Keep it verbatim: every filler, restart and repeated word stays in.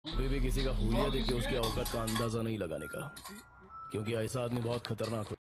कभी भी किसी का हुलिया देख के उसकी औकात का अंदाजा नहीं लगाने का, क्योंकि ऐसा आदमी बहुत खतरनाक हो